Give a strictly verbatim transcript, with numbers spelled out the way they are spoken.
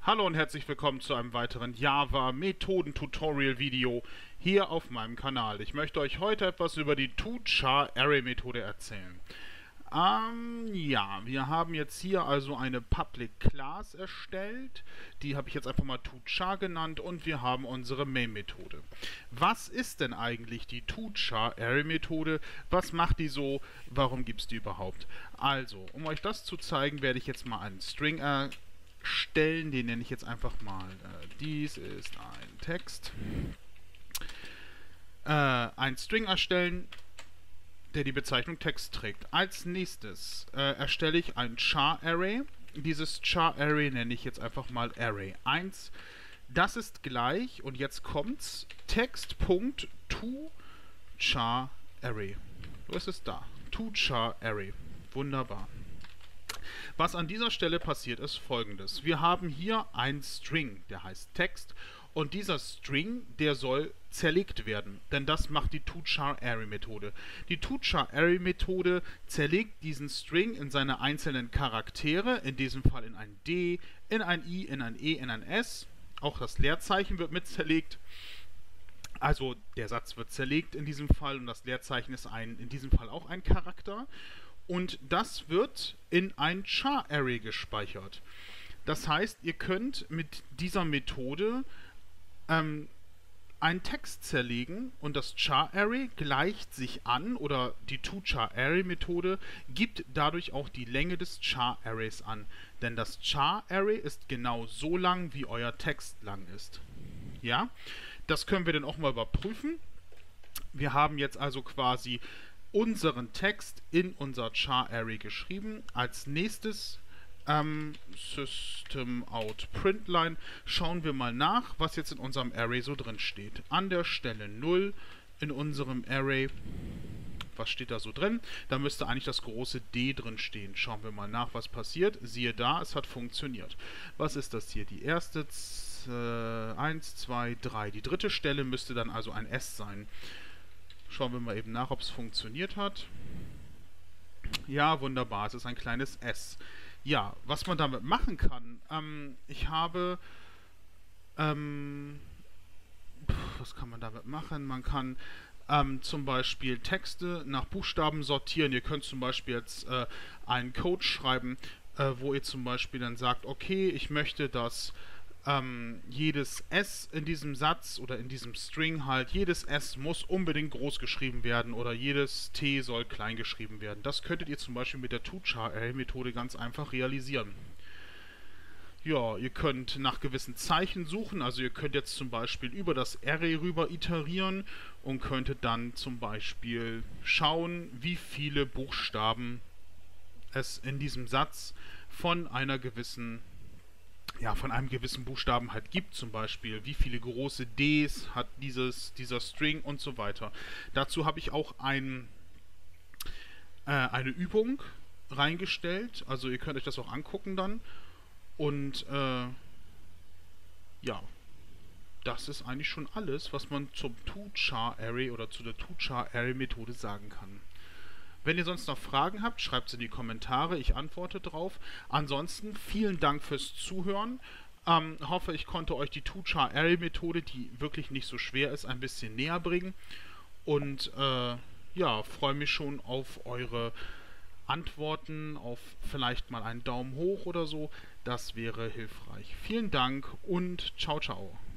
Hallo und herzlich willkommen zu einem weiteren Java-Methoden-Tutorial-Video hier auf meinem Kanal. Ich möchte euch heute etwas über die toChar-Array-Methode erzählen. Ähm, ja, wir haben jetzt hier also eine Public Class erstellt. Die habe ich jetzt einfach mal toChar genannt und wir haben unsere Main-Methode. Was ist denn eigentlich die toChar-Array-Methode? Was macht die so? Warum gibt es die überhaupt? Also, um euch das zu zeigen, werde ich jetzt mal einen String erstellen. Stellen, den nenne ich jetzt einfach mal, äh, dies ist ein Text, äh, ein String erstellen, der die Bezeichnung Text trägt. Als nächstes äh, erstelle ich ein Char-Array. Dieses Char-Array nenne ich jetzt einfach mal Array eins. Das ist gleich, und jetzt kommt's, Text.toChar-Array. Wo ist es da? toChar-Array. Wunderbar. Was an dieser Stelle passiert, ist Folgendes. Wir haben hier einen String, der heißt Text, und dieser String, der soll zerlegt werden, denn das macht die toChar-Array-Methode. Die toChar-Array-Methode zerlegt diesen String in seine einzelnen Charaktere, in diesem Fall in ein D, in ein I, in ein E, in ein S. Auch das Leerzeichen wird mit zerlegt. Also der Satz wird zerlegt in diesem Fall und das Leerzeichen ist ein, in diesem Fall auch ein Charakter. Und das wird in ein Char-Array gespeichert. Das heißt, ihr könnt mit dieser Methode ähm, einen Text zerlegen und das Char-Array gleicht sich an, oder die toChar-Array-Methode gibt dadurch auch die Länge des Char-Arrays an. Denn das Char-Array ist genau so lang, wie euer Text lang ist. Ja, das können wir dann auch mal überprüfen. Wir haben jetzt also quasi unseren Text in unser Char-Array geschrieben. Als nächstes ähm, System-out-Println schauen wir mal nach, was jetzt in unserem Array so drin steht. An der Stelle null in unserem Array. Was steht da so drin? Da müsste eigentlich das große D drin stehen. Schauen wir mal nach, was passiert. Siehe da, es hat funktioniert. Was ist das hier? Die erste, eins, zwei, drei. Die dritte Stelle müsste dann also ein S sein. Schauen wir mal eben nach, ob es funktioniert hat. Ja, wunderbar. Es ist ein kleines S. Ja, was man damit machen kann. Ähm, ich habe... Ähm, was kann man damit machen? Man kann ähm, zum Beispiel Texte nach Buchstaben sortieren. Ihr könnt zum Beispiel jetzt äh, einen Code schreiben, äh, wo ihr zum Beispiel dann sagt, okay, ich möchte, dass Ähm, jedes S in diesem Satz oder in diesem String halt, jedes S muss unbedingt groß geschrieben werden oder jedes T soll klein geschrieben werden. Das könntet ihr zum Beispiel mit der toChar-Array-Methode ganz einfach realisieren. Ja, ihr könnt nach gewissen Zeichen suchen, also ihr könnt jetzt zum Beispiel über das Array rüber iterieren und könntet dann zum Beispiel schauen, wie viele Buchstaben es in diesem Satz von einer gewissen ja, von einem gewissen Buchstaben halt gibt, zum Beispiel, wie viele große Ds hat dieses, dieser String und so weiter. Dazu habe ich auch ein, äh, eine Übung reingestellt, also ihr könnt euch das auch angucken dann. Und äh, ja, das ist eigentlich schon alles, was man zum toChar-Array oder zu der toChar-Array-Methode sagen kann. Wenn ihr sonst noch Fragen habt, schreibt sie in die Kommentare, ich antworte drauf. Ansonsten vielen Dank fürs Zuhören. Ähm, hoffe, ich konnte euch die toChar-Array-Methode, die wirklich nicht so schwer ist, ein bisschen näher bringen. Und äh, ja, freue mich schon auf eure Antworten, auf vielleicht mal einen Daumen hoch oder so. Das wäre hilfreich. Vielen Dank und ciao, ciao.